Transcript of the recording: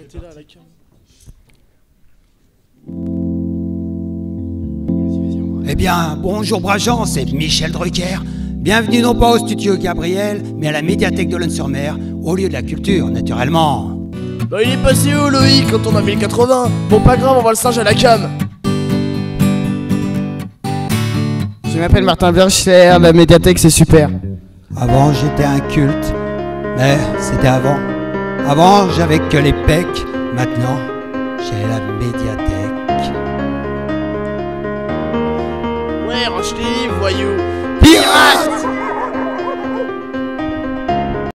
Arrêtez là, la cam. Eh bien, bonjour Brageant, c'est Michel Drucker. Bienvenue non pas au studio Gabriel, mais à la médiathèque de Lons-sur-Mer, au lieu de la culture, naturellement. Bah il est passé où Loïc quand on avait le 80? Bon pas grave, on voit le singe à la cam. Je m'appelle Martin Bercher, la médiathèque c'est super. Avant, j'étais un culte, mais c'était avant. Avant, j'avais que les pecs, maintenant, j'ai la médiathèque. Ouais, range tes livres, voyou. Pirate!